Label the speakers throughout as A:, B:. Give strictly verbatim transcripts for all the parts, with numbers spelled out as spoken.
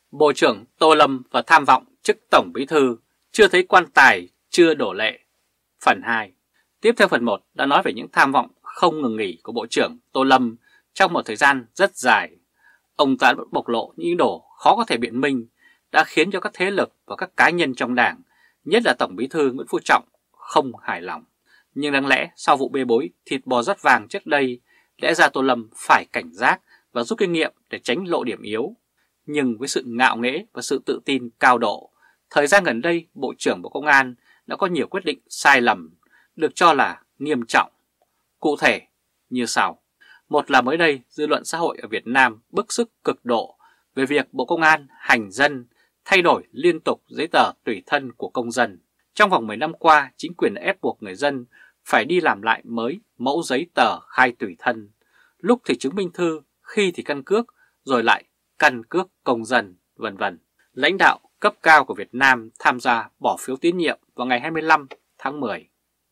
A: Bộ trưởng Tô Lâm và tham vọng chức Tổng Bí thư, chưa thấy quan tài chưa đổ lệ. Phần hai. Tiếp theo phần một đã nói về những tham vọng không ngừng nghỉ của Bộ trưởng Tô Lâm trong một thời gian rất dài. Ông ta đã bộc lộ những ý đồ khó có thể biện minh, đã khiến cho các thế lực và các cá nhân trong Đảng, nhất là Tổng Bí thư Nguyễn Phú Trọng, không hài lòng. Nhưng đáng lẽ sau vụ bê bối thịt bò rót vàng trước đây, lẽ ra Tô Lâm phải cảnh giác và rút kinh nghiệm để tránh lộ điểm yếu. Nhưng với sự ngạo nghễ và sự tự tin cao độ, thời gian gần đây Bộ trưởng Bộ Công an đã có nhiều quyết định sai lầm, được cho là nghiêm trọng. Cụ thể như sau. Một là mới đây, dư luận xã hội ở Việt Nam bức xúc cực độ về việc Bộ Công an hành dân, thay đổi liên tục giấy tờ tùy thân của công dân. Trong vòng mười năm qua, chính quyền đã ép buộc người dân phải đi làm lại mới mẫu giấy tờ khai tùy thân. Lúc thì chứng minh thư, khi thì căn cước, rồi lại căn cước công dân, vân vân. Lãnh đạo cấp cao của Việt Nam tham gia bỏ phiếu tín nhiệm vào ngày hai mươi lăm tháng mười.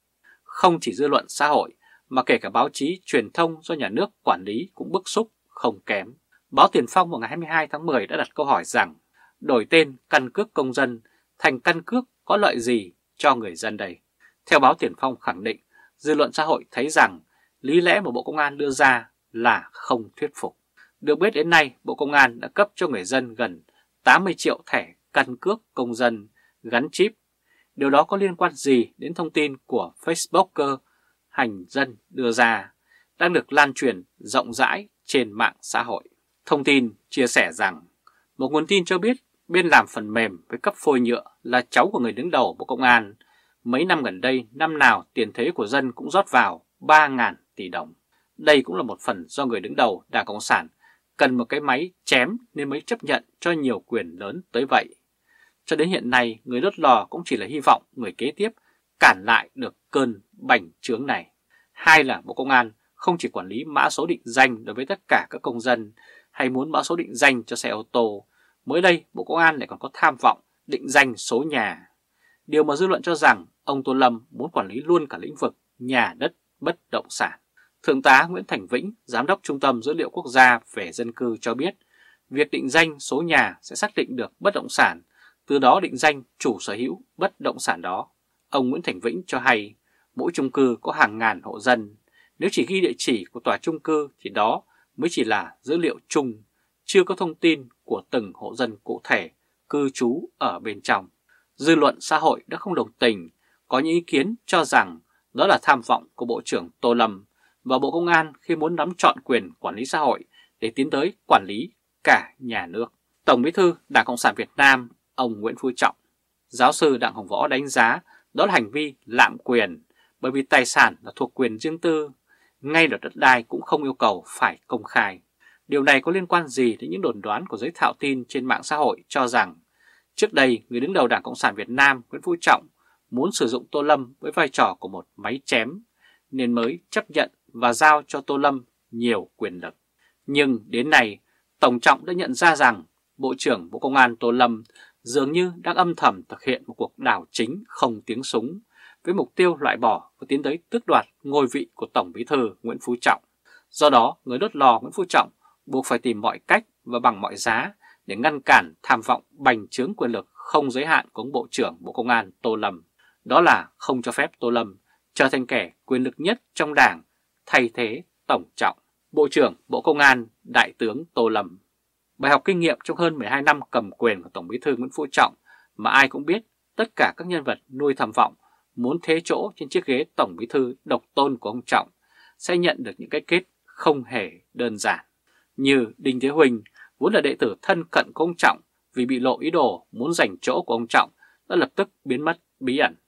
A: Không chỉ dư luận xã hội, mà kể cả báo chí truyền thông do nhà nước quản lý cũng bức xúc không kém. Báo Tiền Phong vào ngày hai mươi hai tháng mười đã đặt câu hỏi rằng đổi tên căn cước công dân thành căn cước có lợi gì cho người dân đây? Theo báo Tiền Phong khẳng định, dư luận xã hội thấy rằng lý lẽ mà Bộ Công an đưa ra là không thuyết phục. Được biết đến nay, Bộ Công an đã cấp cho người dân gần tám mươi triệu thẻ căn cước công dân gắn chip. Điều đó có liên quan gì đến thông tin của Facebooker hành dân đưa ra, đang được lan truyền rộng rãi trên mạng xã hội. Thông tin chia sẻ rằng, một nguồn tin cho biết bên làm phần mềm với cấp phôi nhựa là cháu của người đứng đầu Bộ Công an. Mấy năm gần đây, năm nào tiền thuế của dân cũng rót vào ba nghìn tỷ đồng. Đây cũng là một phần do người đứng đầu Đảng Cộng sản cần một cái máy chém nên mới chấp nhận cho nhiều quyền lớn tới vậy. Cho đến hiện nay, người đốt lò cũng chỉ là hy vọng người kế tiếp cản lại được cơn bành trướng này. Hai là Bộ Công an không chỉ quản lý mã số định danh đối với tất cả các công dân hay muốn mã số định danh cho xe ô tô. Mới đây, Bộ Công an lại còn có tham vọng định danh số nhà. Điều mà dư luận cho rằng ông Tô Lâm muốn quản lý luôn cả lĩnh vực nhà đất bất động sản. Thượng tá Nguyễn Thành Vĩnh, Giám đốc Trung tâm Dữ liệu Quốc gia về Dân cư cho biết, việc định danh số nhà sẽ xác định được bất động sản, từ đó định danh chủ sở hữu bất động sản đó. Ông Nguyễn Thành Vĩnh cho hay, mỗi chung cư có hàng ngàn hộ dân. Nếu chỉ ghi địa chỉ của tòa chung cư thì đó mới chỉ là dữ liệu chung, chưa có thông tin của từng hộ dân cụ thể cư trú ở bên trong. Dư luận xã hội đã không đồng tình, có những ý kiến cho rằng đó là tham vọng của Bộ trưởng Tô Lâm và Bộ Công an khi muốn nắm trọn quyền quản lý xã hội để tiến tới quản lý cả nhà nước. Tổng Bí thư Đảng Cộng sản Việt Nam, ông Nguyễn Phú Trọng, giáo sư Đặng Hồng Võ đánh giá đó là hành vi lạm quyền, bởi vì tài sản là thuộc quyền riêng tư, ngay luật đất đai cũng không yêu cầu phải công khai. Điều này có liên quan gì đến những đồn đoán của giới thạo tin trên mạng xã hội cho rằng trước đây người đứng đầu Đảng Cộng sản Việt Nam Nguyễn Phú Trọng muốn sử dụng Tô Lâm với vai trò của một máy chém nên mới chấp nhận và giao cho Tô Lâm nhiều quyền lực. Nhưng đến nay, Tổng Trọng đã nhận ra rằng Bộ trưởng Bộ Công an Tô Lâm dường như đang âm thầm thực hiện một cuộc đảo chính không tiếng súng với mục tiêu loại bỏ và tiến tới tước đoạt ngôi vị của Tổng Bí thư Nguyễn Phú Trọng. Do đó, người đốt lò Nguyễn Phú Trọng buộc phải tìm mọi cách và bằng mọi giá để ngăn cản tham vọng bành trướng quyền lực không giới hạn của ông Bộ trưởng Bộ Công an Tô Lâm. Đó là không cho phép Tô Lâm trở thành kẻ quyền lực nhất trong Đảng thay thế Tổng Trọng. Bộ trưởng Bộ Công an Đại tướng Tô Lâm. Bài học kinh nghiệm trong hơn mười hai năm cầm quyền của Tổng Bí thư Nguyễn Phú Trọng mà ai cũng biết tất cả các nhân vật nuôi tham vọng muốn thế chỗ trên chiếc ghế Tổng Bí thư độc tôn của ông Trọng sẽ nhận được những cái kết không hề đơn giản. Như Đinh Thế Huỳnh, vốn là đệ tử thân cận của ông Trọng, vì bị lộ ý đồ muốn giành chỗ của ông Trọng đã lập tức biến mất bí ẩn.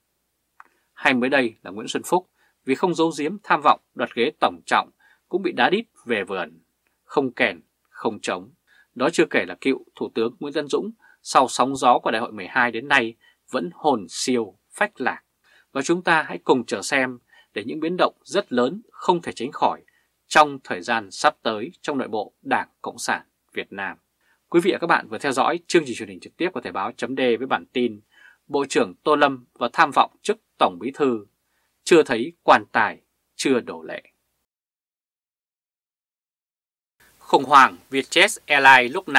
A: Hay mới đây là Nguyễn Xuân Phúc, vì không giấu giếm tham vọng đoạt ghế Tổng Trọng cũng bị đá đít về vườn, không kèn, không trống. Đó chưa kể là cựu Thủ tướng Nguyễn Tấn Dũng sau sóng gió của Đại hội mười hai đến nay vẫn hồn siêu phách lạc. Và chúng ta hãy cùng chờ xem để những biến động rất lớn không thể tránh khỏi trong thời gian sắp tới trong nội bộ Đảng Cộng sản Việt Nam. Quý vị và các bạn vừa theo dõi chương trình truyền hình trực tiếp của Thời báo chấm D với bản tin Bộ trưởng Tô Lâm và tham vọng chức Tổng Bí thư, chưa thấy quan tài chưa đổ lệ. Khủng hoảng Vietjet Airlines lúc này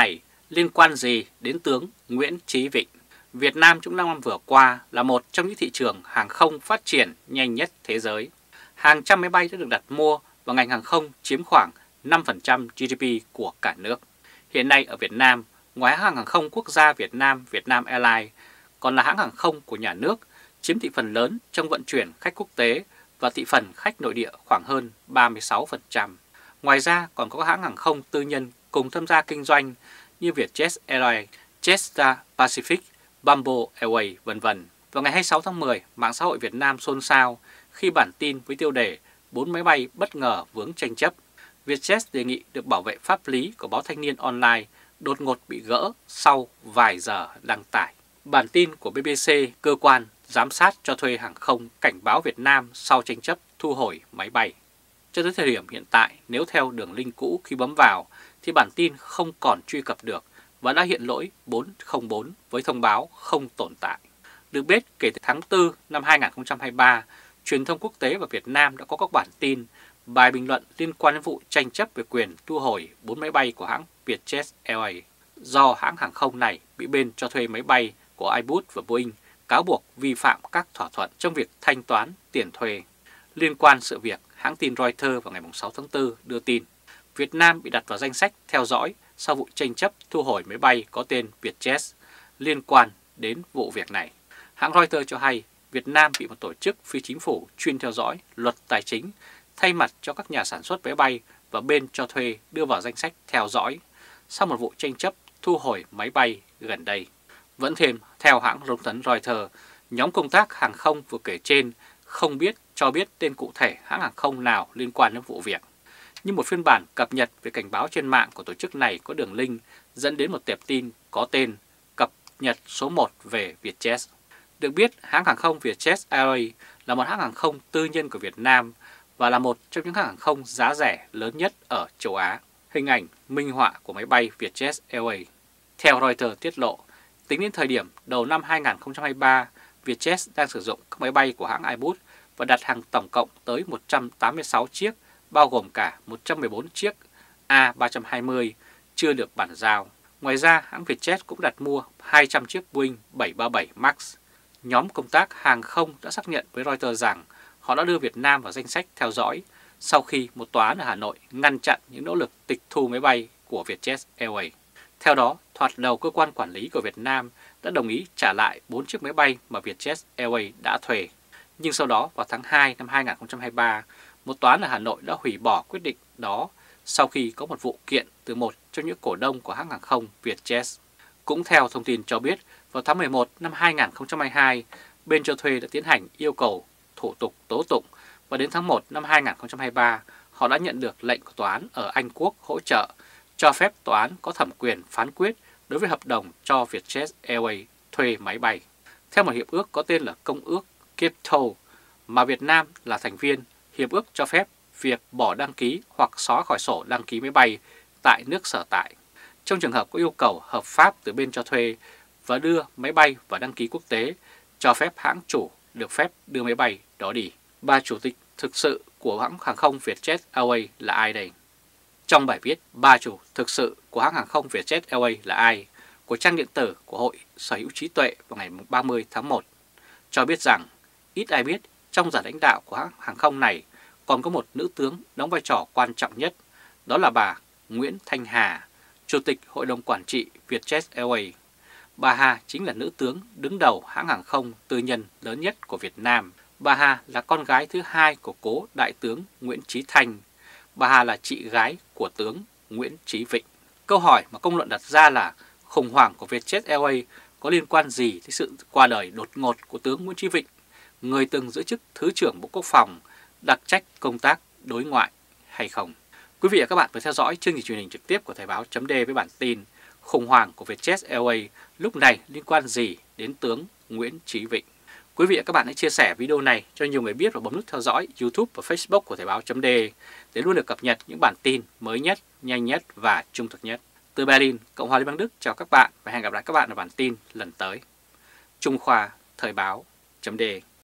A: liên quan gì đến tướng Nguyễn Chí Vịnh? Việt Nam trong năm vừa qua là một trong những thị trường hàng không phát triển nhanh nhất thế giới. Hàng trăm máy bay đã được đặt mua và ngành hàng không chiếm khoảng năm phần trăm giê đê pê của cả nước. Hiện nay ở Việt Nam, ngoài hãng hàng không quốc gia Việt Nam, Vietnam Airlines, còn là hãng hàng không của nhà nước, chiếm thị phần lớn trong vận chuyển khách quốc tế và thị phần khách nội địa khoảng hơn ba mươi sáu phần trăm. Ngoài ra còn có các hãng hàng không tư nhân cùng tham gia kinh doanh như Vietjet Airlines, Jetstar Pacific, Bamboo Airways, vân vân. Vào ngày hai mươi sáu tháng mười, mạng xã hội Việt Nam xôn xao khi bản tin với tiêu đề bốn máy bay bất ngờ vướng tranh chấp. Vietjet đề nghị được bảo vệ pháp lý của báo Thanh niên Online đột ngột bị gỡ sau vài giờ đăng tải. Bản tin của bê bê xê, cơ quan giám sát cho thuê hàng không cảnh báo Việt Nam sau tranh chấp thu hồi máy bay. Cho tới thời điểm hiện tại, nếu theo đường link cũ khi bấm vào thì bản tin không còn truy cập được và đã hiện lỗi bốn không bốn với thông báo không tồn tại. Được biết, kể từ tháng tư năm hai nghìn không trăm hai mươi ba, truyền thông quốc tế và Việt Nam đã có các bản tin, bài bình luận liên quan đến vụ tranh chấp về quyền thu hồi bốn máy bay của hãng Vietjet Airways do hãng hàng không này bị bên cho thuê máy bay của Airbus và Boeing cáo buộc vi phạm các thỏa thuận trong việc thanh toán tiền thuê. Liên quan sự việc, hãng tin Reuters vào ngày sáu tháng tư đưa tin Việt Nam bị đặt vào danh sách theo dõi sau vụ tranh chấp thu hồi máy bay có tên Vietjet liên quan đến vụ việc này. Hãng Reuters cho hay Việt Nam bị một tổ chức phi chính phủ chuyên theo dõi luật tài chính thay mặt cho các nhà sản xuất máy bay và bên cho thuê đưa vào danh sách theo dõi sau một vụ tranh chấp thu hồi máy bay gần đây. Vẫn thêm, theo hãng thông tấn Reuters, nhóm công tác hàng không vừa kể trên không biết cho biết tên cụ thể hãng hàng không nào liên quan đến vụ việc. Nhưng một phiên bản cập nhật về cảnh báo trên mạng của tổ chức này có đường link dẫn đến một tệp tin có tên cập nhật số một về Vietjet. Được biết, hãng hàng không Vietjet Airways là một hãng hàng không tư nhân của Việt Nam và là một trong những hãng hàng không giá rẻ lớn nhất ở châu Á. Hình ảnh minh họa của máy bay Vietjet Airways. Theo Reuters tiết lộ, tính đến thời điểm đầu năm hai nghìn không trăm hai mươi ba, Vietjet đang sử dụng các máy bay của hãng Airbus và đặt hàng tổng cộng tới một trăm tám mươi sáu chiếc, bao gồm cả một trăm mười bốn chiếc A ba trăm hai mươi chưa được bàn giao. Ngoài ra, hãng Vietjet cũng đặt mua hai trăm chiếc Boeing bảy ba bảy Max. Nhóm công tác hàng không đã xác nhận với Reuters rằng họ đã đưa Việt Nam vào danh sách theo dõi sau khi một tòa án ở Hà Nội ngăn chặn những nỗ lực tịch thu máy bay của Vietjet Airways. Theo đó, thoạt đầu cơ quan quản lý của Việt Nam đã đồng ý trả lại bốn chiếc máy bay mà Vietjet Airways đã thuê. Nhưng sau đó, vào tháng hai năm hai nghìn không trăm hai mươi ba, một tòa án ở Hà Nội đã hủy bỏ quyết định đó sau khi có một vụ kiện từ một trong những cổ đông của hãng hàng không Vietjet. Cũng theo thông tin cho biết, vào tháng mười một năm hai nghìn không trăm hai mươi hai, bên cho thuê đã tiến hành yêu cầu thủ tục tố tụng và đến tháng một năm hai nghìn không trăm hai mươi ba, họ đã nhận được lệnh của tòa án ở Anh Quốc hỗ trợ cho phép tòa án có thẩm quyền phán quyết đối với hợp đồng cho Vietjet Airways thuê máy bay. Theo một hiệp ước có tên là Công ước Cape Town mà Việt Nam là thành viên, hiệp ước cho phép việc bỏ đăng ký hoặc xóa khỏi sổ đăng ký máy bay tại nước sở tại. Trong trường hợp có yêu cầu hợp pháp từ bên cho thuê và đưa máy bay vào đăng ký quốc tế, cho phép hãng chủ được phép đưa máy bay đó đi. Ba chủ tịch thực sự của hãng hàng không Vietjet Airways là ai đây? Trong bài viết Ba chủ thực sự của hãng hàng không Vietjet Airways là ai? Của trang điện tử của Hội Sở hữu trí tuệ vào ngày ba mươi tháng một cho biết rằng ít ai biết trong giải lãnh đạo của hãng hàng không này còn có một nữ tướng đóng vai trò quan trọng nhất, đó là bà Nguyễn Thanh Hà, Chủ tịch Hội đồng Quản trị Vietjet Airways. Bà Hà chính là nữ tướng đứng đầu hãng hàng không tư nhân lớn nhất của Việt Nam. Bà Hà là con gái thứ hai của cố đại tướng Nguyễn Chí Thanh. Bà Hà là chị gái của tướng Nguyễn Chí Vịnh. Câu hỏi mà công luận đặt ra là khủng hoảng của Vietjet Airways có liên quan gì tới sự qua đời đột ngột của tướng Nguyễn Chí Vịnh, người từng giữ chức Thứ trưởng Bộ Quốc phòng, đặc trách công tác đối ngoại hay không? Quý vị và các bạn vừa theo dõi chương trình truyền hình trực tiếp của Thời báo chấm D với bản tin khủng hoảng của Vietjet Airways lúc này liên quan gì đến tướng Nguyễn Chí Vịnh. Quý vị và các bạn hãy chia sẻ video này cho nhiều người biết và bấm nút theo dõi YouTube và Facebook của Thời báo chấm D để luôn được cập nhật những bản tin mới nhất, nhanh nhất và trung thực nhất. Từ Berlin, Cộng hòa Liên bang Đức chào các bạn và hẹn gặp lại các bạn ở bản tin lần tới. Trung Khoa, Thời báo chấm D.